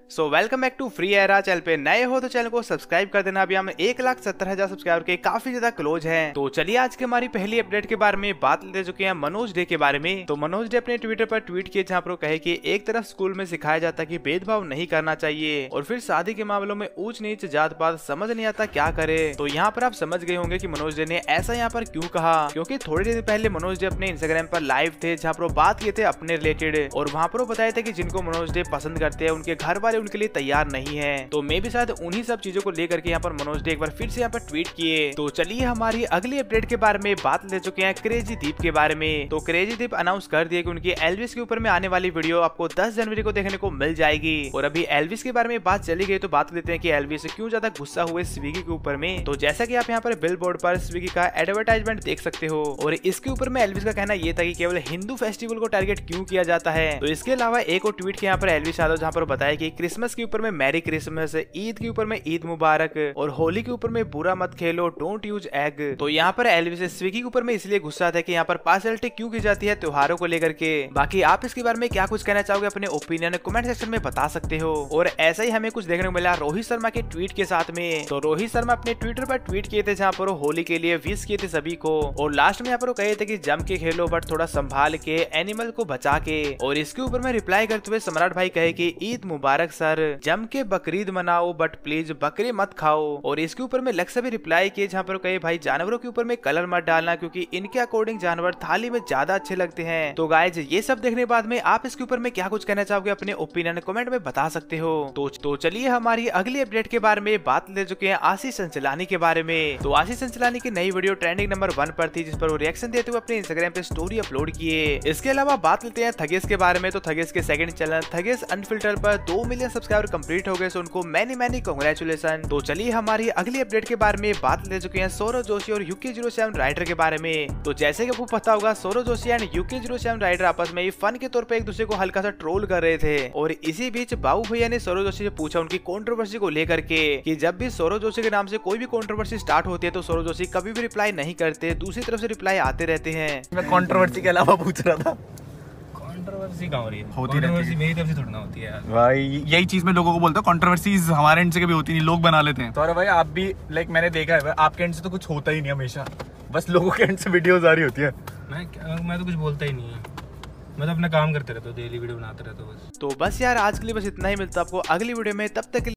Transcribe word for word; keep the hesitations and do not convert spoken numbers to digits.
So welcome back to free era. Channel पे नए हो तो चैनल को सब्सक्राइब कर देना। अभी हम एक लाख सत्तर हजार सब्सक्राइबर के काफी ज्यादा क्लोज हैं। तो चलिए आज की हमारी पहली अपडेट के बारे में बात ले चुके हैं मनोज डे के बारे में। तो मनोज डे अपने ट्विटर पर ट्वीट किए जहाँ पर वो कहे कि एक तरफ स्कूल में सिखाया जाता है कि भेदभाव नहीं करना चाहिए और फिर शादी के मामलों में ऊंच नीच जात पात समझ नहीं आता क्या करे। तो यहाँ पर आप समझ गए होंगे कि मनोज डे ने ऐसा यहाँ पर क्यों कहा, क्योंकि थोड़ी देर पहले मनोज डे अपने इंस्टाग्राम पर लाइव थे जहाँ पर वो बात किए थे अपने रिलेटेड और वहाँ पर वो बताया था कि जिनको मनोज डे पसंद करते हैं उनके घर वाले उनके लिए तैयार नहीं है। तो मैं भी शायद उन्हीं सब चीजों को लेकर के यहाँ पर मनोज डे एक बार फिर से यहाँ पर ट्वीट किए। तो चलिए हमारी अगली अपडेट के बारे में बात ले चुके हैं क्रेजी दीप के बारे में। तो क्रेजी दीप अनाउंस कर दिया कि उनकी एल्विस के ऊपर में आने वाली वीडियो आपको दस जनवरी को देखने को मिल जाएगी। और अभी एल्विस के बारे में बात चली गई तो बात लेते हैं कि एल्विस क्यों ज्यादा गुस्सा हुए स्विगी के ऊपर में। तो जैसा कि आप यहाँ पर बिल बोर्ड पर स्विगी का एडवर्टाइजमेंट देख सकते हो और इसके ऊपर में एल्विस का कहना ये था कि केवल हिंदू फेस्टिवल को टारगेट क्यों किया जाता है। तो इसके अलावा एक और ट्वीट के यहाँ पर एल्विस यादव जहाँ पर बताया कि क्रिसमस के ऊपर में मैरी क्रिसमस, ईद के ऊपर में ईद मुबारक और होली के ऊपर में बुरा मत खेलो, डोंट यूज एग। तो यहाँ पर एल्विस स्विगी के ऊपर में इसलिए गुस्सा था कि यहाँ पर पार्शलिटी क्यों की जाती है त्योहारों को लेकर के। बाकी आप इसके बारे में क्या कुछ कहना चाहोगे अपने ओपिनियन कमेंट सेक्शन में बता सकते हो। और ऐसा ही हमें कुछ देखने को मिला रोहित शर्मा के ट्वीट के साथ में। तो रोहित शर्मा अपने ट्विटर पर ट्वीट किए थे जहाँ पर होली के लिए विश किए थे सभी को और लास्ट में यहाँ पर कहे थे कि जम के खेलो बट थोड़ा संभाल के, एनिमल को बचा के। और इसके ऊपर में रिप्लाई करते हुए सम्राट भाई कहे कि ईद मुबारक सर, जम के बकरीद मनाओ बट प्लीज बकरे मत खाओ। और इसके ऊपर में लक्ष्य भी रिप्लाई किए जहाँ पर कहे भाई जानवरों के ऊपर में कलर मत डालना क्योंकि इनके अकॉर्डिंग जानवर थाली में ज्यादा अच्छे लगते हैं। तो गाइज ये सब देखने के बाद में आप इसके ऊपर में क्या कुछ कहना चाहोगे अपने ओपिनियन कमेंट में बता सकते हो। तो, तो चलिए हमारी अगली अपडेट के बारे में बात ले चुके हैं आशीष संचलानी के बारे में। तो आशीष संचलानी की नई वीडियो ट्रेंडिंग नंबर वन पर थी जिस पर वो रिएक्शन देते हुए अपने इंस्टाग्राम पे स्टोरी अपलोड किए। इसके अलावा बात लेते हैं थगेश के बारे में। तो थगेश के सेकंड चैनल थगेश अनफिल्टर पर दो मिलियन सब्सक्राइबर कंप्लीट हो गए, सो उनको मैनी मैनी कांग्रेचुलेशन। तो चलिए हमारी अगली अपडेट के बारे में बात ले चुके हैं सौरव जोशी और यूके जीरो सेवन राइडर के बारे में। तो जैसे कि आपको पता होगा Sourav Joshi and UK zero seven rider आपस में फन के तौर पे एक दूसरे को हल्का सा ट्रोल कर रहे थे और इसी बीच बाबू भैया ने सौरव जोशी से पूछा उनकी कंट्रोवर्सी को लेकर के कि जब भी सौरव जोशी के नाम से कोई भी कंट्रोवर्सी स्टार्ट होती है तो सौरव जोशी कभी भी रिप्लाई नहीं करते, दूसरी तरफ से रिप्लाई आते रहते हैं। मैं कंट्रोवर्सी के अलावा पूछ रहा था कंट्रोवर्सी कहाँ हो रही है? होती रहती है, मेरी तरफ से थोड़ी ना होती है यार भाई। यही चीज मैं लोगों को बोलता हूँ, कंट्रोवर्सीज हमारे एंड से कभी होती नहीं, लोग बना लेते हैं। तो अरे भाई आप भी लाइक मैंने देखा है आपके एंड से तो कुछ होता ही नहीं, हमेशा बस लोगों के एंड से वीडियोस आ रही होती है। मैं मैं तो कुछ बोलता ही नहीं है, मैं तो अपना काम करते रहता हूँ, डेली वीडियो बनाते रहता हूँ बस। तो बस यार आज के लिए बस इतना ही, मिलता है आपको अगली वीडियो में, तब तक